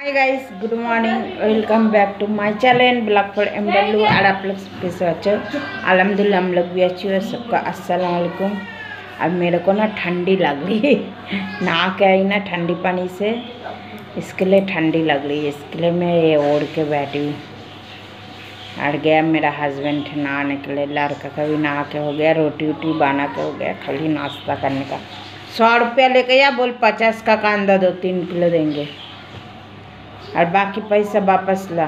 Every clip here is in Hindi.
Hi guys, good morning, welcome back to my channel vlog for MW। और आप लोग कैसे अच्छे हो? अल्हम्दुलिल्लाह हम लोग भी अच्छे हैं। सबका अस्सलाम वालेकुम। अब मेरे को ना ठंडी लग रही है, नहा के आई ना ठंडी पानी से, इसके लिए ठंडी लग रही है, इसके लिए मैं ये ओढ़ के बैठी हूँ। और गया मेरा हस्बैंड नहाने के लिए, लड़का का भी नहा के हो गया, रोटी वोटी बना के हो गया, खाली नाश्ता करने का। 100 रुपया लेके या बोल 50 का कांदा 2-3 किलो देंगे और बाकी पैसा वापस ला।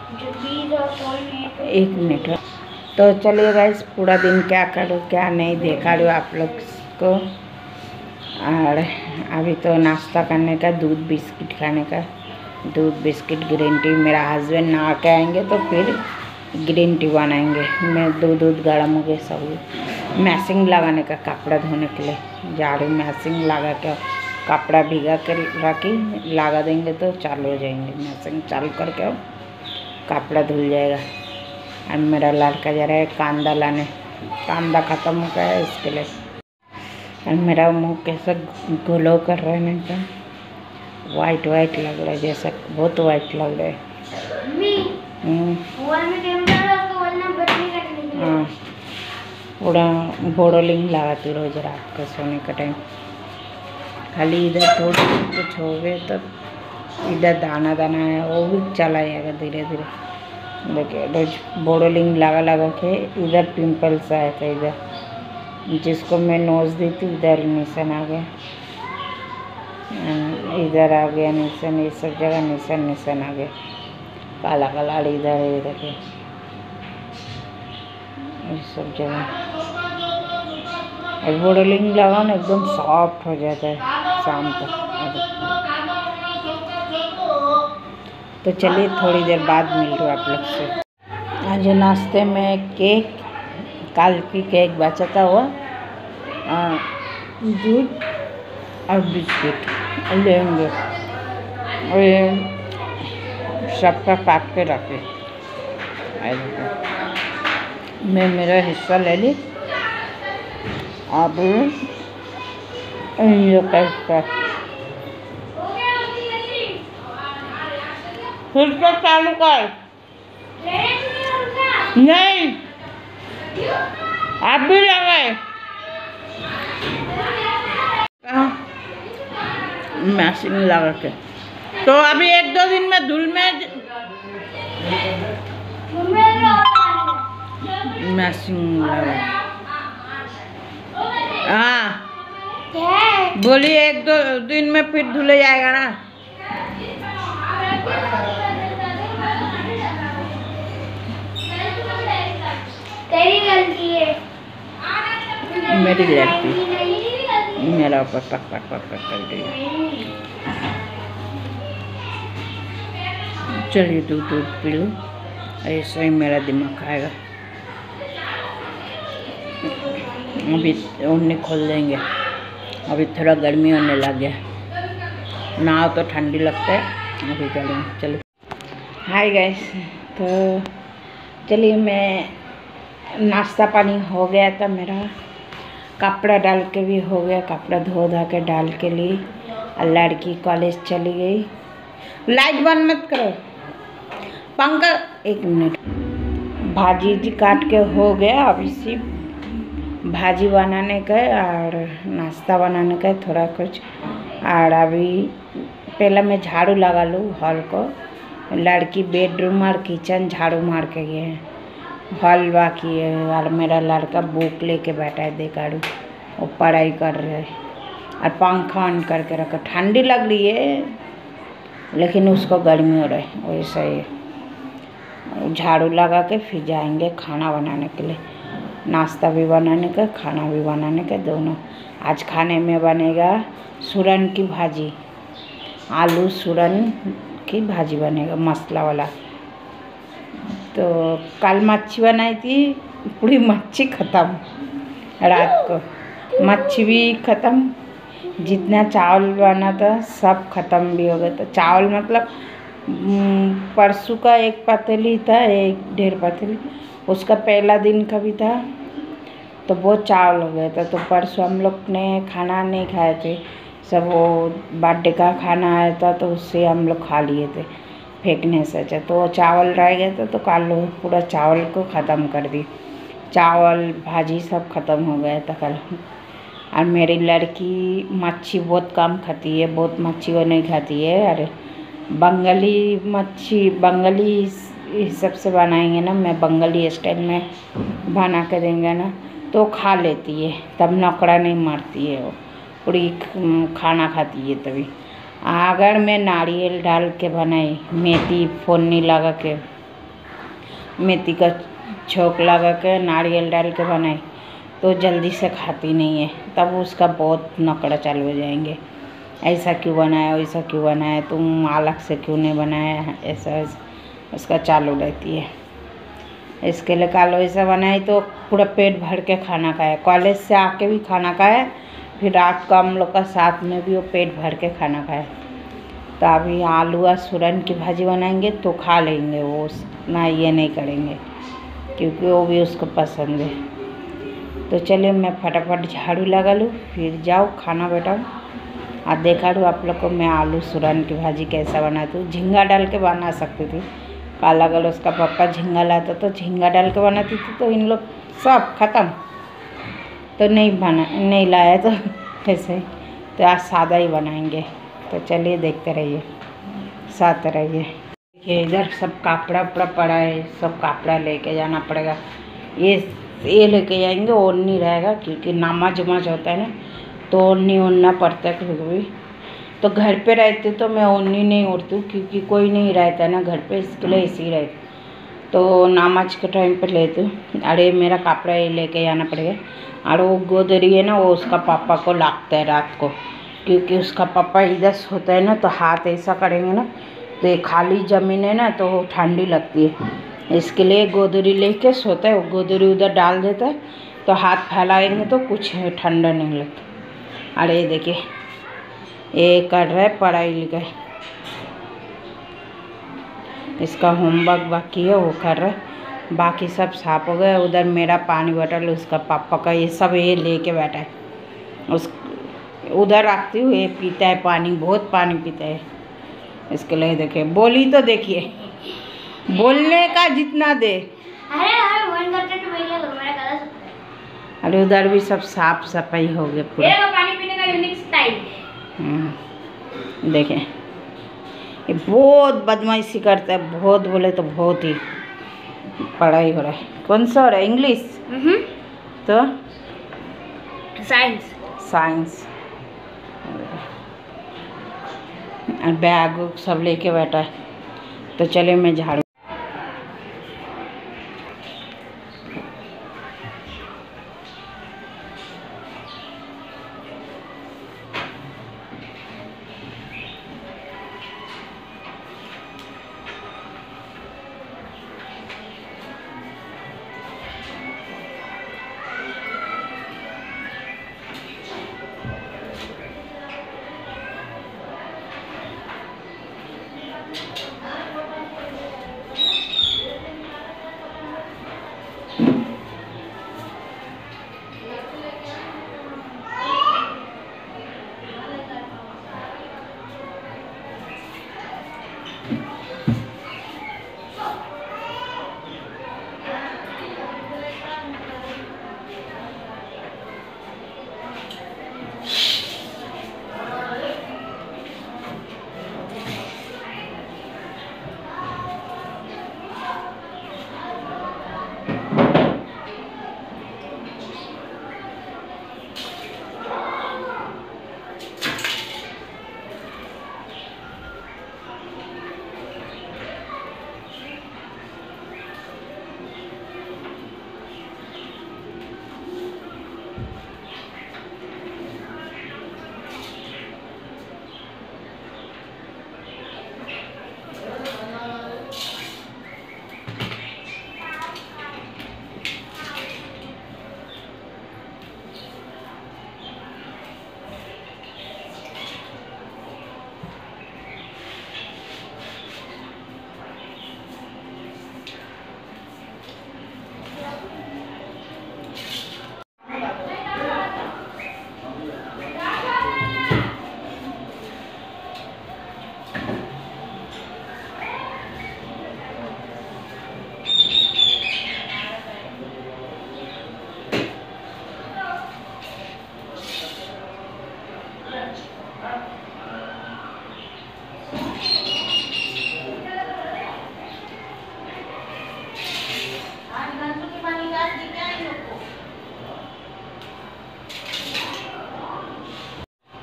1 मिनट। तो चलिए गाइस, पूरा दिन क्या करूँ क्या नहीं देखा रहे आप लोग को। और अभी तो नाश्ता करने का, दूध बिस्किट खाने का, दूध बिस्किट ग्रीन टी। मेरा हस्बैंड नहा के आएंगे तो फिर ग्रीन टी बनाएंगे। मैं दूध गर्म हो गया, सब मैसिंग लगाने का, कपड़ा धोने के लिए झाड़ू मैसिंग लगा के कपड़ा भिगा कर रखी, लगा देंगे तो चालू हो जाएंगे। मैसिंग चालू करके अब कपड़ा धुल जाएगा। और मेरा लड़का जा रहा है कांदा लाने, कांदा ख़त्म हो गया है इसके लिए। और मेरा मुंह कैसा ग्लो कर रहा है ना, एकदम वाइट वाइट लग रहा है, जैसा बहुत वाइट लग रहा है। हाँ, पूरा बोरोलिंग लगाती रोज रात को सोने का टाइम। खाली इधर थोड़ी कुछ हो गए तो इधर दाना दाना है, वो भी चला जाएगा धीरे धीरे। देखिए रोज बोरोलिंग लगा के इधर पिंपल्स आया था, इधर जिसको मैं नोज दी थी इधर निशान आ गया, इधर आ गया निशान, ये सब जगह निशान आ गया, काला काला इधर है, देखिए ये सब जगह। बोरोलिंग लगाओ ना, एकदम सॉफ्ट हो जाता है शाम तक। तो चलिए थोड़ी देर बाद मिल रहा आप लोग से। आज नाश्ते में केक, कल की केक बचा था वो, दूध और बिस्किट लेंगे और ये सबका काट के रखे। मैं मेरा हिस्सा ले ली, अब इन लोग का हिस्सा फिर से चालू कर। नहीं, आप भी लगाए मैसिंग लगा के। तो अभी 1-2 दिन में धुल में मैसिंग लगा। हाँ बोलिए, 1-2 दिन में फिर धुले जाएगा ना। तेरी गलती है, मेरी गलती, मेरा ऊपर पक कर दिया। चलिए दूध पी लो, ऐसा ही मेरा दिमाग खाएगा। अभी उन्हें खोल देंगे, अभी थोड़ा गर्मी होने लग गया, नहाओ तो ठंडी लगता है। अभी चलिए हाय गाइस, तो चलिए मैं नाश्ता पानी हो गया था मेरा, कपड़ा डाल के भी हो गया, कपड़ा धो धा के डाल के लिए। और लड़की कॉलेज चली गई। लाइट बंद मत करो पंखा, 1 मिनट। भाजी जी काट के हो गया, अभी सिर्फ भाजी बनाने का और नाश्ता बनाने का थोड़ा कुछ। और अभी पहले मैं झाड़ू लगा लूँ हॉल को। लड़की बेडरूम और किचन झाड़ू मार के गए हैं, हॉल बाकी है। और मेरा लड़का बुक लेके बैठा है, देखाड़ू वो पढ़ाई कर रहे है। और पंखा ऑन करके रखा, ठंडी लग रही है लेकिन उसको गर्मी हो रहा है, वैसा ही। झाड़ू लगा के फिर जाएंगे खाना बनाने के लिए, नाश्ता भी बनाने का, खाना भी बनाने का, दोनों। आज खाने में बनेगा सूरन की भाजी, आलू सूरन की भाजी बनेगा मसाला वाला। तो कल मच्छी बनाई थी, पूरी मच्छी ख़त्म, रात को मच्छी भी ख़त्म, जितना चावल बना था सब ख़त्म भी हो गया था। चावल मतलब परसों का 1 पतीली था, 1-1.5 पतीली, उसका पहला दिन का भी था, तो बहुत चावल हो गया था। तो परसों हम लोग ने खाना नहीं खाए थे, सब वो बर्थडे का खाना आया था तो उससे हम लोग खा लिए थे, फेंकने से अच्छा। तो चावल रह गए थे तो कल पूरा चावल को ख़त्म कर दी, चावल भाजी सब ख़त्म हो गया था कल। और मेरी लड़की मच्छी बहुत कम खाती है, बहुत मच्छी वो नहीं खाती है। अरे बंगाली मच्छी, बंगाली हिसाब से बनाएंगे ना, मैं बंगाली स्टाइल में बना के देंगे ना तो खा लेती है, तब नकड़ा नहीं मारती है, वो पूरी खाना खाती है तभी। अगर मैं नारियल डाल के बनाई, मेथी फोड़नी लगा के, मेथी का छोंक लगा के नारियल डाल के बनाई तो जल्दी से खाती नहीं है, तब उसका बहुत नकड़ा चालू हो जाएंगे। ऐसा क्यों बनाया, वैसा क्यों बनाया, तुम अलग से क्यों नहीं बनाया, ऐसा उसका चालू रहती है। इसके लिए कल वैसा बनाई तो पूरा पेट भर के खाना खाया, कॉलेज से आके भी खाना खाया, फिर रात को हम लोग का साथ में भी वो पेट भर के खाना खाया। तो अभी आलू और सूरन की भाजी बनाएंगे तो खा लेंगे, वो ना ये नहीं करेंगे क्योंकि वो भी उसको पसंद है। तो चलिए मैं फटाफट झाड़ू लगा लूँ, फिर जाओ खाना बैठाऊँ और देखा लूँ आप लोग को मैं आलू सूरन की भाजी कैसा बनाती हूँ। झींगा डाल के बना सकती थी, काला गल उसका पापा झींगा लाता तो झींगा डाल के बनाती थी, तो इन लोग सब ख़त्म, तो नहीं लाया तो ऐसे ही। तो आज सादा ही बनाएंगे, तो चलिए देखते रहिए, साथ रहिए। देखिए इधर सब कपड़ा उपड़ा पड़ा है, सब कपड़ा लेके जाना पड़ेगा। ये लेके जाएंगे, ओढ़नी रहेगा क्योंकि नमाज उमाज होता है ना तो ओढ़नी ओढ़ना पड़ता है कभी। तो घर पे रहती तो मैं ओढ़नी नहीं ओढ़ती हूँ क्योंकि कोई नहीं रहता है ना घर पे, इसके लिए इसी रहती, तो नमाज के टाइम पे लेती हूँ। अरे मेरा कपड़ा ये लेके जाना पड़ेगा। और वो गोदरी है ना, वो उसका पापा को लगता है रात को, क्योंकि उसका पापा इधर सोता है ना तो हाथ ऐसा करेंगे ना तो ये खाली ज़मीन है ना तो ठंडी लगती है, इसके लिए गोदरी लेके सोता है। वो गोदरी उधर डाल देता है तो हाथ फैलाएंगे तो कुछ ठंडा नहीं लगता। अरे देखिए ये कर रहा है पढ़ाई लिखाई, इसका होमवर्क बाकी है वो कर रहा है, बाकी सब साफ हो गया। उधर मेरा पानी बोतल, उसका पापा का, ये सब ये लेके बैठा है, उस उधर रखती हूँ, ये पीता है पानी, बहुत पानी पीता है। इसके लिए देखिए बोली तो देखिए, बोलने का जितना दे। अरे उधर भी सब साफ सफाई हो गया पूरा, पानी पीने का यूनिक स्टाइल। देखें ये बहुत बदमाशी करता है, बहुत बोले तो बहुत ही। पढ़ाई हो रहा है, कौन सा हो रहा है, इंग्लिश तो साइंस और बैग सब लेके बैठा है। तो चले मैं झाड़ू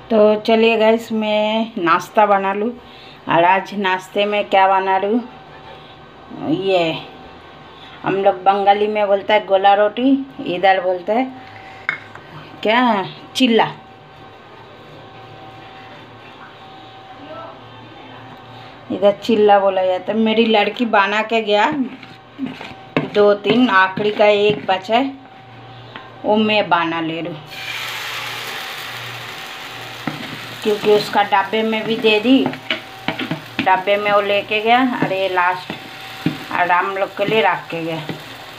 तो चलिए गाइस मैं नाश्ता बना लूँ। और आज नाश्ते में क्या बना लूँ, ये हम लोग बंगाली में बोलता है गोला रोटी, इधर बोलते हैं क्या, चिल्ला। इधर चिल्ला बोला जाता है। मेरी लड़की बना के गया 2-3, आखिरी का एक बचा है, वो मैं बना ले रही हूँ क्योंकि उसका डब्बे में भी दे दी, डब्बे में वो लेके गया। अरे लास्ट और हम लोग के लिए रख के गया।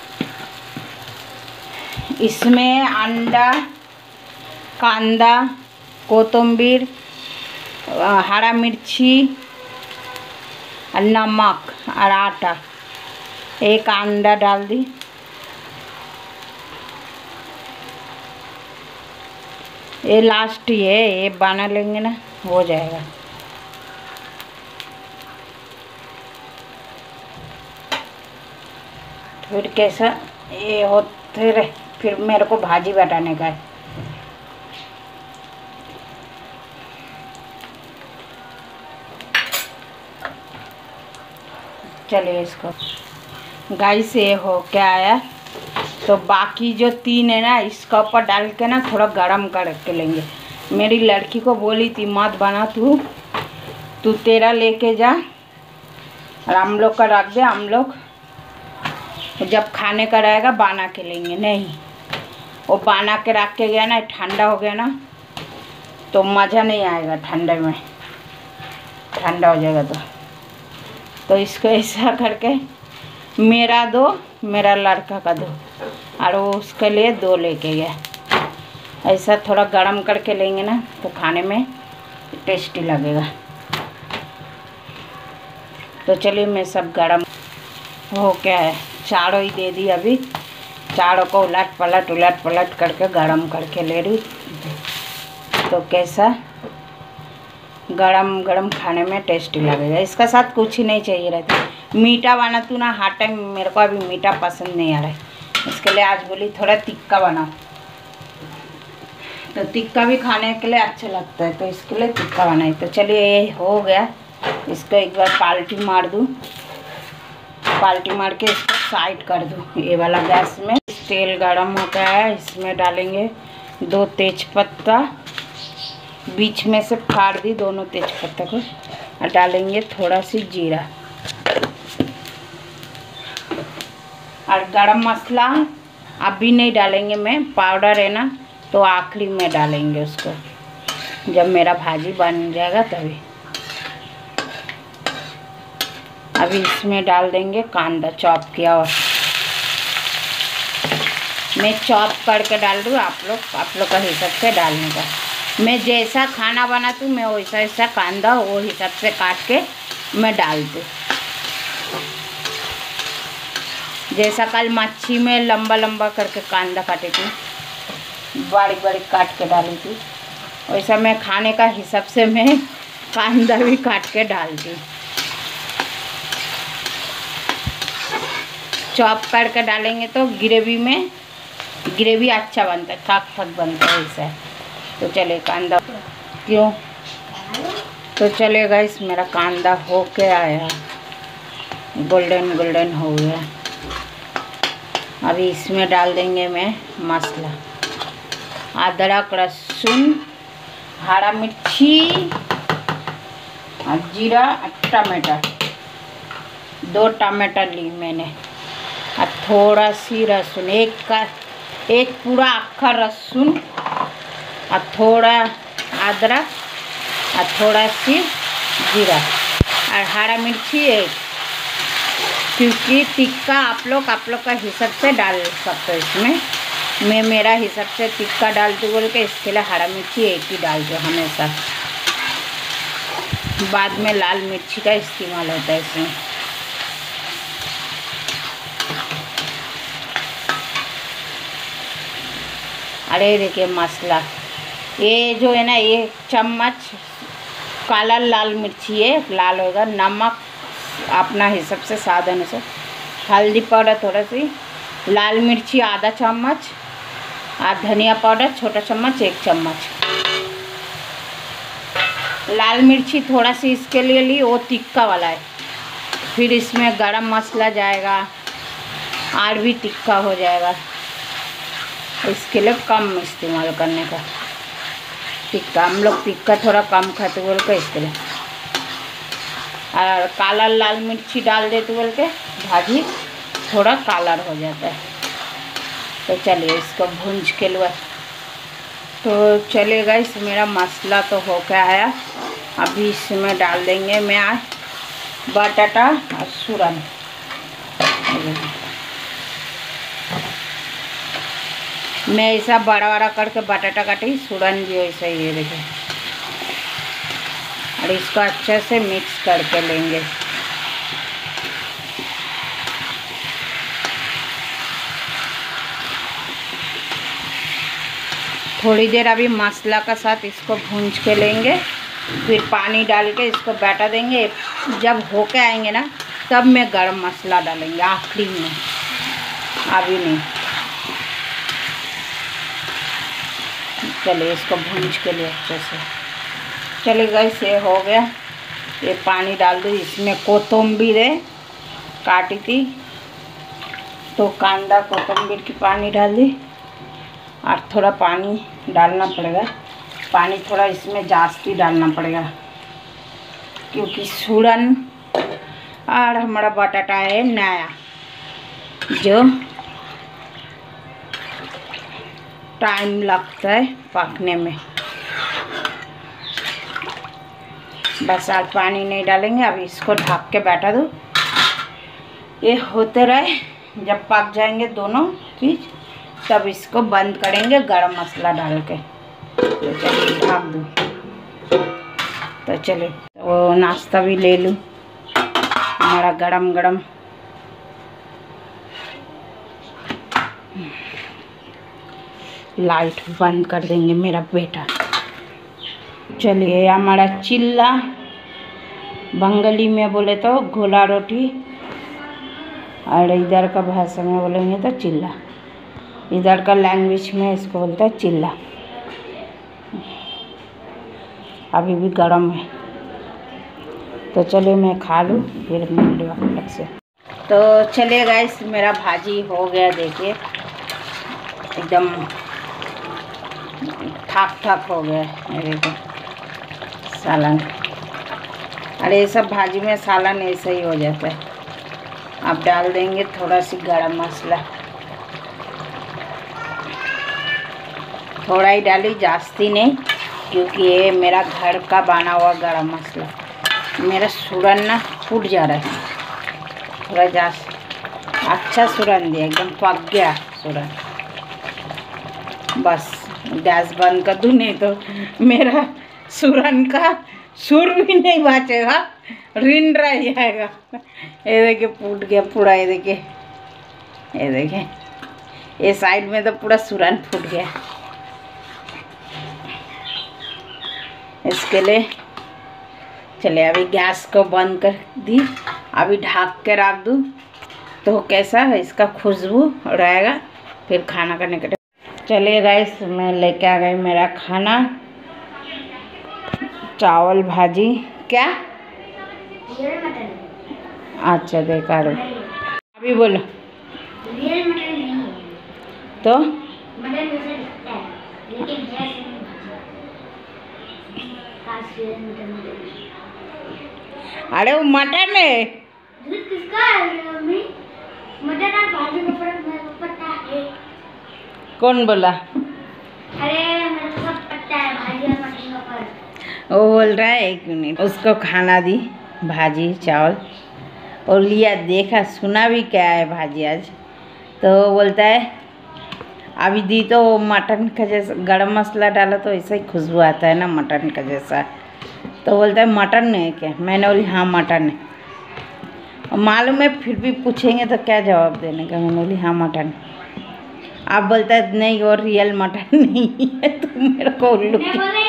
इसमें अंडा, कांदा, कोतंबीर, हरा मिर्ची और नमक और आटा, एक अंडा डाल दी। ये लास्ट ये बना लेंगे ना, हो जाएगा। फिर कैसा ये होते रहे, फिर मेरे को भाजी बताने का है। चलिए इसको गाइस ये हो क्या आया, तो बाकी जो 3 है ना, इसका ऊपर डाल के ना थोड़ा गरम करके लेंगे। मेरी लड़की को बोली थी मत बना, तू तेरा लेके जा और हम लोग का रख दे, हम लोग जब खाने का रहेगा बना के लेंगे। नहीं, वो बना के रख के गया ना, ठंडा हो गया ना तो मज़ा नहीं आएगा ठंडे में, ठंडा हो जाएगा तो इसको ऐसा करके मेरा 2, मेरा लड़का का 2 और वो उसके लिए 2 लेके गया। ऐसा थोड़ा गरम करके लेंगे ना तो खाने में टेस्टी लगेगा। तो चलिए मैं सब गरम हो क्या है, चारों ही दे दी। अभी चारों को उलट पलट करके गरम करके ले रही। तो कैसा गरम गरम खाने में टेस्टी लगेगा। इसका साथ कुछ ही नहीं चाहिए रहता। मीठा बना तू ना, हर टाइम मेरे को अभी मीठा पसंद नहीं आ रहा है, इसके लिए आज बोली थोड़ा तिक्का बनाओ। तो तिक्का भी खाने के लिए अच्छा लगता है, तो इसके लिए तिक्का बनाई। तो चलिए ये हो गया, इसको एक बार पाल्टी मार दूँ, पाल्टी मार के इसको साइड कर दूँ। ये वाला गैस में तेल गरम होता है, इसमें डालेंगे 2 तेजपत्ता, बीच में से फाड़ दी दोनों तेजपत्ता को, और डालेंगे थोड़ा सी जीरा और गरम मसाला अभी नहीं डालेंगे, मैं पाउडर है ना तो आखिरी में डालेंगे उसको, जब मेरा भाजी बन जाएगा तभी। अभी इसमें डाल देंगे कांदा चॉप किया हुआ, मैं चॉप करके डाल दूँ, आप लोग का हिसाब से डालने का। मैं जैसा खाना बनाती हूँ मैं वैसा कांदा वो हिसाब से काट के मैं डालती हूँ। जैसा कल मच्छी में लंबा लंबा करके कांदा काटी थी, बारीक बारीक काट के डाली थी, वैसा मैं खाने का हिसाब से मैं कांदा भी काट के डालती हूँ। चॉप करके डालेंगे तो ग्रेवी अच्छा बनता है, थक बनता है ऐसा। तो चले कांदा क्यों, तो चले गाइस मेरा कांदा हो के आया, गोल्डन हो गया। अभी इसमें डाल देंगे मैं मसाला, अदरक, लहसुन, हरा मिर्ची और जीरा, टमाटर, 2 टमाटर ली मैंने, और थोड़ा सी लहसुन, एक पूरा अक्खा लहसुन, और थोड़ा अदरक और थोड़ा सी जीरा और हरा मिर्ची 1, क्योंकि तिक्का आप लोग का हिसाब से डाल सकते हो। इसमें मैं मेरा हिसाब से तिक्का डालती बोल के इसके लिए हरा मिर्ची 1 ही डाल दो हमेशा, बाद में लाल मिर्ची का इस्तेमाल होता है इसमें। अरे देखिए मसाला, ये जो है ना 1 चम्मच काला लाल मिर्ची है, लाल होगा। नमक अपना हिसाब से स्वाद अनुसार, हल्दी पाउडर थोड़ा सी, लाल मिर्ची आधा चम्मच और धनिया पाउडर छोटा चम्मच 1 चम्मच। लाल मिर्ची थोड़ा सी इसके लिए ली, वो तिक्का वाला है। फिर इसमें गरम मसाला जाएगा और भी तिक्का हो जाएगा, इसके लिए कम इस्तेमाल करने का तिक्का। हम लोग तिक्का थोड़ा कम खाते बोल के इसके लिए। और काला लाल मिर्ची डाल देते बोल के भाजी थोड़ा कालर हो जाता है। तो चलिए इसको भूंज के लिए। तो चलेगा, इस मेरा मसाला तो हो गया आया। अभी इसमें डाल देंगे मैं आज बटाटा और सूरन। मैं ऐसा बड़ा बड़ा करके बटाटा काटी, सूरन भी वैसा ही है देखिए। और इसको अच्छे से मिक्स करके लेंगे। थोड़ी देर अभी मसाला का साथ इसको भूंज के लेंगे, फिर पानी डाल के इसको बैठा देंगे। जब होके आएंगे ना तब मैं गरम मसाला डालेंगे आखिरी में, अभी नहीं। चलिए इसको भूंज के लिए अच्छे से। चलिए गैस ये हो गया। ये पानी डाल दूँ, इसमें कोतंबीर है काटी थी, तो कांदा कोतंबीर की पानी डाल दी। और थोड़ा पानी डालना पड़ेगा, पानी थोड़ा इसमें जास्ती डालना पड़ेगा, क्योंकि सूरन और हमारा बटाटा है नया, जो टाइम लगता है पकने में। बस आज पानी नहीं डालेंगे, अभी इसको ढक के बैठा दो, ये होते रहे। जब पक जाएंगे दोनों चीज़ तब इसको बंद करेंगे गरम मसाला डाल के। तो चलिए ढक दूँ। तो चलिए वो नाश्ता भी ले लूँ हमारा गरम गरम। लाइट बंद कर देंगे मेरा बेटा। चलिए हमारा चिल्ला, बंगाली में बोले तो घोला रोटी, और इधर का भाषा में बोलेंगे तो चिल्ला। इधर का लैंग्वेज में इसको बोलता है चिल्ला। अभी भी गरम है। तो चलिए मैं खा लूँ, फिर मिल लूँ आप लोग से। तो चलिए गाइस मेरा भाजी हो गया, देखिए एकदम ठाक ठाक हो गया मेरे को सालन। अरे ये सब भाजी में सालन ऐसा ही हो जाता है। आप डाल देंगे थोड़ा सी गरम मसाला, थोड़ा ही डाली, जास्ती नहीं, क्योंकि ये मेरा घर का बना हुआ गरम मसाला। मेरा सूरन ना फूट जा रहा है, थोड़ा जास्त अच्छा सूरन दिया, एकदम पक गया सूरन। बस गैस बंद कर दूँ, नहीं तो मेरा सूरन का सुर भी नहीं बचेगा, रिंड रह जाएगा। ये देखिए फूट गया पूरा, ये देखिए, ये देखिए ये साइड में तो पूरा सूरन फूट गया। इसके लिए चलिए अभी गैस को बंद कर दी, अभी ढक के रख दूँ तो कैसा है इसका खुशबू रहेगा, फिर खाना करने के। चलिए गाइस मैं लेके आ गई मेरा खाना, चावल भाजी। क्या? अच्छा देखा रो, अभी बोलो तो। अरे वो मटन है। किसका है मम्मी? मटन और भाजी का फर्क मेरे को पता है। कौन बोला? अरे मेरे को सब पता है भाजी और मटन का फर्क। वो बोल रहा है 1 मिनट। उसको खाना दी भाजी चावल, और लिया देखा सुना भी क्या है भाजी आज। तो बोलता है अभी दी तो मटन का जैसा गरम मसाला डाला तो ऐसा ही खुशबू आता है ना मटन का जैसा। तो बोलता है मटन है क्या? मैंने बोली हाँ मटन है। और मालूम है फिर भी पूछेंगे तो क्या जवाब देने का? मैंने बोली हाँ मटन। आप बोलता है नहीं वो रियल मटन नहीं है, तो मेरे को उल्लू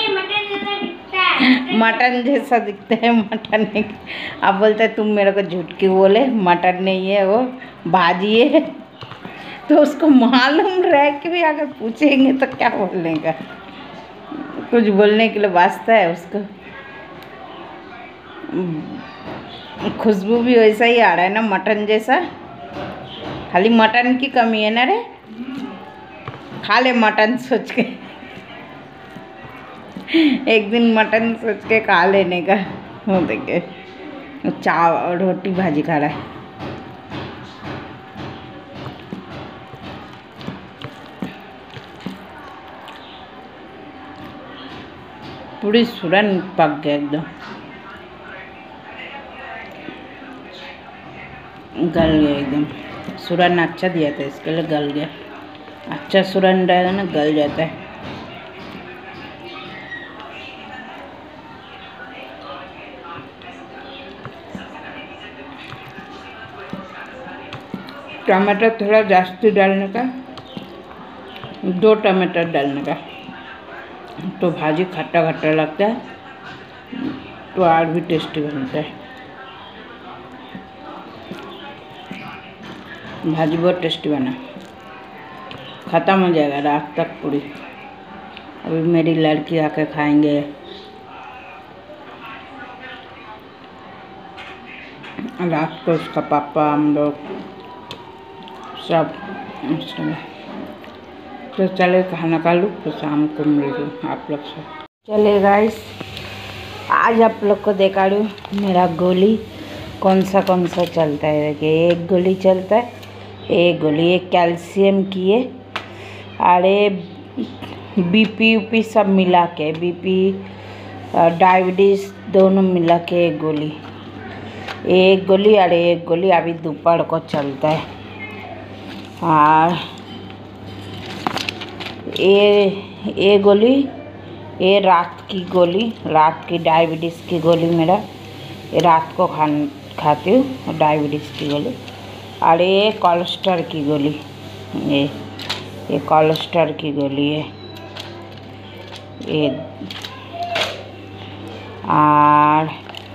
मटन जैसा दिखता है, मटन है। आप बोलता है तुम मेरे को झूठ क्यों बोले, मटन नहीं है वो भाजी है। तो उसको मालूम रह के भी अगर पूछेंगे तो क्या बोलने का, कुछ बोलने के लिए वास्ता है उसको। खुशबू भी वैसा ही आ रहा है ना, मटन जैसा। खाली मटन की कमी है ना रे। खा ले मटन सोच के। एक दिन मटन सोच के खा लेने का। वो देखिए चावल रोटी भाजी खा रहा है। पूरी सुरन पक गया एकदम, गल गया एकदम। सुरन अच्छा दिया था इसके लिए गल गया। अच्छा सुरन रहेगा ना गल जाता है। टमाटर थोड़ा जास्ती डालने का, 2 टमाटर डालने का, तो भाजी खट्टा खट्टा लगता है, तो और भी टेस्टी बनता है। भाजी बहुत टेस्टी बना, ख़त्म हो जाएगा रात तक पूरी। अभी मेरी लड़की आके खाएंगे। रात को उसका पापा, हम लोग सब। तो चले खाना खा लूँ, तो शाम को मिल लूँ आप लोग से। चले गाइस, आज आप लोग को दिखा दूँ मेरा गोली कौन सा चलता है। देखिए एक गोली चलता है, एक गोली, एक कैल्शियम की है, अरे बीपी ऊपी सब मिला के, बीपी डायबिटीज़ दोनों मिला के एक गोली, अरे एक गोली अभी दोपहर को चलता है। और ये गोली, ये रात की गोली, रात की डायबिटीज़ की गोली मेरा, ये रात को खाती हूँ डायबिटीज़ की गोली। और ये कोलेस्ट्रॉल की गोली, ये कोलेस्ट्रॉल की गोली है ये। और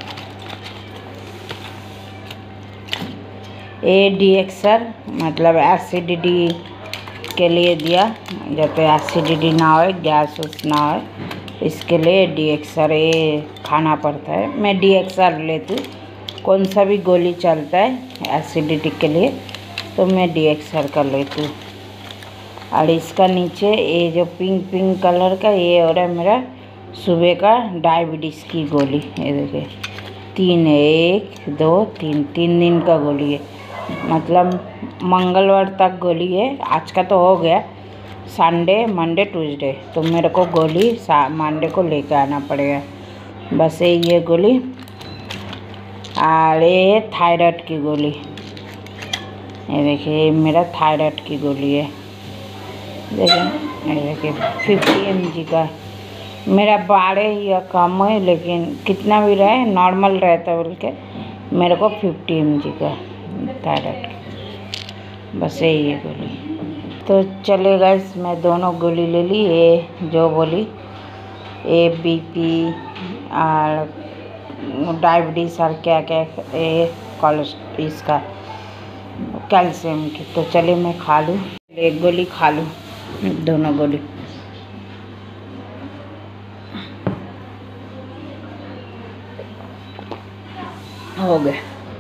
ये DXR मतलब एसिडिटी के लिए दिया, जब एसिडिटी ना हो, गैस ना हो, इसके लिए DXR ये खाना पड़ता है। मैं DXR लेती हूँ, कौन सा भी गोली चलता है एसिडिटी के लिए तो मैं DXR का लेती हूँ। और इसका नीचे ये जो पिंक कलर का ये हो रहा है मेरा सुबह का डायबिटीज़ की गोली। ये देखिए 3 है, 1 2 3 दिन का गोली है, मतलब मंगलवार तक गोली है। आज का तो हो गया, संडे मंडे ट्यूसडे, तो मेरे को गोली मंडे को लेकर आना पड़ेगा। बस ये गोली। और ये थायराइड की गोली, ये देखिए मेरा थायराइड की गोली है। देखिए ये देखिए 50 mg का, मेरा 12 या कम है, लेकिन कितना भी रहे नॉर्मल रहता बोल के मेरे को 50 mg का थायराइड। बस यही है गोली। तो चले गाइस, मैं दोनों गोली ले ली। ये जो बोली ये बीपी और डायबिटीज़ और क्या क्या, ये कोलेस्ट्रॉल, इसका कैल्शियम की। तो चलिए मैं खा लूँ, एक गोली खा लूँ, दोनों गोली। हो गया,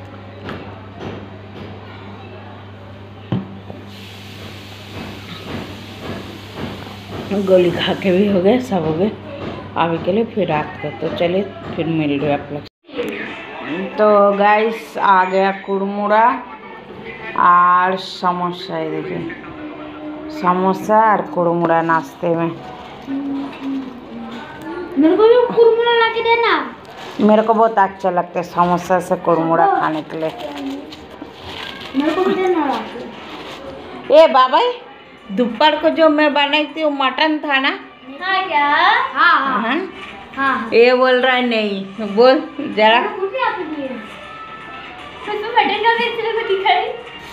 गोली खा के भी हो गए, सब हो गए अभी के लिए। फिर रात को तो चलिए फिर मिल रहे आप लोग। तो गाइस आ गया कुरमुरा और समोसा। ये देखिए समोसा और कुरमुरा नाश्ते में। मेरे को भी कुरमुरा ला के देना। मेरे को बहुत अच्छा लगता है समोसा से कुरमुरा खाने के लिए। मेरे को भी देना ला के। ए बाबा, दोपहर को जो मैं बनाई थी वो मटन था ना? हाँ क्या? हाँ हाँ हाँ। ये बोल रहा है नहीं, बोल जरा। मटन का भी इसलिए को दिखाई।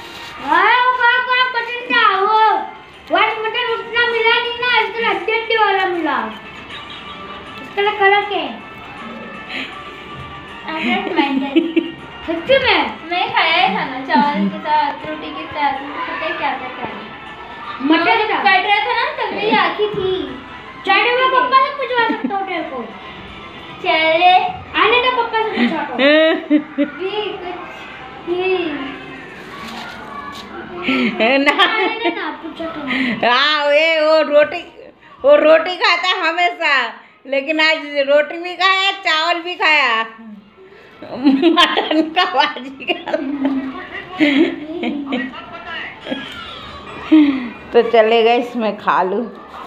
मटन का वो व्हाइट मटन उतना मिला नहीं ना, इसके हड्डी वाला मिला, इसका कलर के। सच्ची में मैं खाया ही था ना, चावल के साथ रोटी के साथ, पता है क्या था मटन काट रहा था ना, तब मेरी आँखी थी। चाटे में पप्पा से पूछवा सकता हूँ तेरे को। चले आने बेटा पापा से पूछो ना पूछो तो हाँ ये वो रोटी खाता हमेशा, लेकिन आज रोटी भी खाया चावल भी खाया, मटन का भाजी का। तो चलेगा इसमें खा लूँ।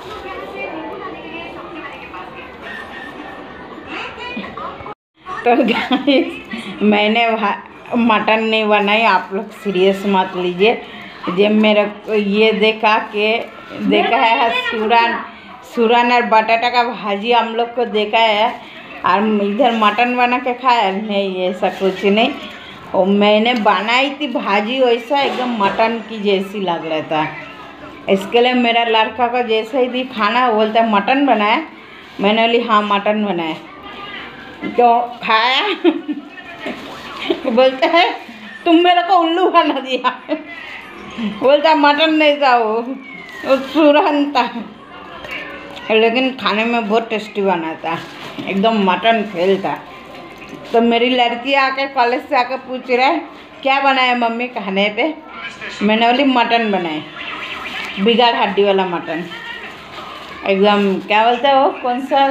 तो गाइस मैंने मटन नहीं बनाई, आप लोग सीरियस मत लीजिए। जब मेरे को ये देखा है सूरन और बटाटा का भाजी हम लोग को देखा है, और इधर मटन बना के खाया नहीं, ऐसा कुछ नहीं। और मैंने बनाई थी भाजी वैसा एकदम मटन की जैसी लग रहा था। इसके लिए मेरा लड़का को जैसे ही भी खाना बोलता है मटन बनाया, मैंने बोली हाँ मटन बनाया, तो खाया। बोलता है तुम मेरे को उल्लू बना दिया। बोलता मटन नहीं था वो सूरन था, लेकिन खाने में बहुत टेस्टी बना था, एकदम मटन फेल था। तो मेरी लड़की आके कॉलेज से आके पूछ रहा है क्या बनाया मम्मी खाने पे, मैंने बोली मटन बनाए, बिगाड़ हड्डी वाला मटन, एकदम क्या बोलते हैं वो कौन सा,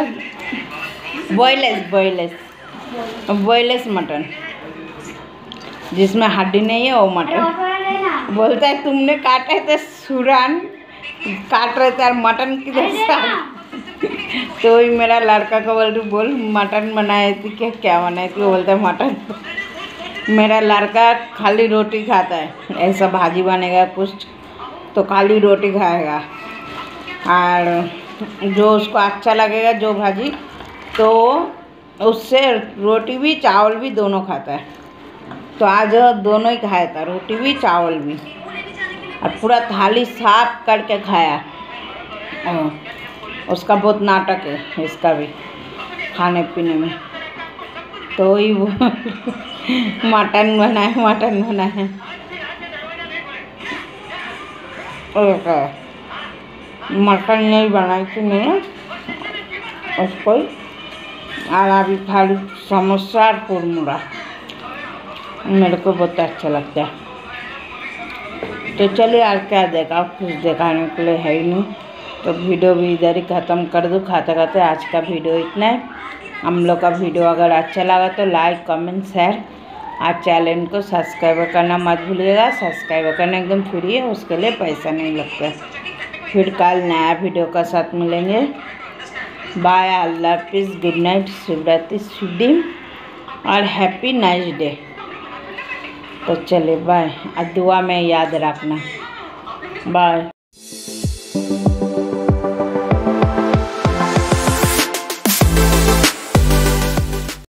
बॉयलेस मटन, जिसमें हड्डी नहीं है वो मटन। बोलता है तुमने काटे थे सूरन, काट रहे थे और मटन की जैसा। तो ही मेरा लड़का को बोल मटन बनाई थी क्या बनाई थी, वो बोलता है मटन। मेरा लड़का खाली रोटी खाता है, ऐसा भाजी बनेगा कुछ तो खाली रोटी खाएगा, और जो उसको अच्छा लगेगा जो भाजी तो उससे रोटी भी चावल भी दोनों खाता है। तो आज दोनों ही खाया था, रोटी भी चावल भी, और पूरा थाली साफ करके खाया। उसका बहुत नाटक है इसका भी खाने पीने में। तो ही वो मटन बनाए। मटन नहीं बनाई थी मैंने उसको, और अभी खाली समोसा और कुरमुरा मेरे को बहुत अच्छा लगता है। तो चलिए और क्या देखा, कुछ दिखाने के लिए है ही नहीं, तो वीडियो भी इधर ही ख़त्म कर दूँ खाते खाते। आज का वीडियो इतना है। हम लोग का वीडियो अगर अच्छा लगा तो लाइक कमेंट शेयर, आज चैनल को सब्सक्राइब करना मत भूलिएगा। सब्सक्राइब करना एकदम फ्री है, उसके लिए पैसा नहीं लगता। फिर कल नया वीडियो का साथ मिलेंगे। बाय, अल्लाह हाफिज़, गुड नाइट, शुभ रात्रि, शुभ दिन और हैप्पी नाइस डे। तो चले बाय, और दुआ में याद रखना। बाय।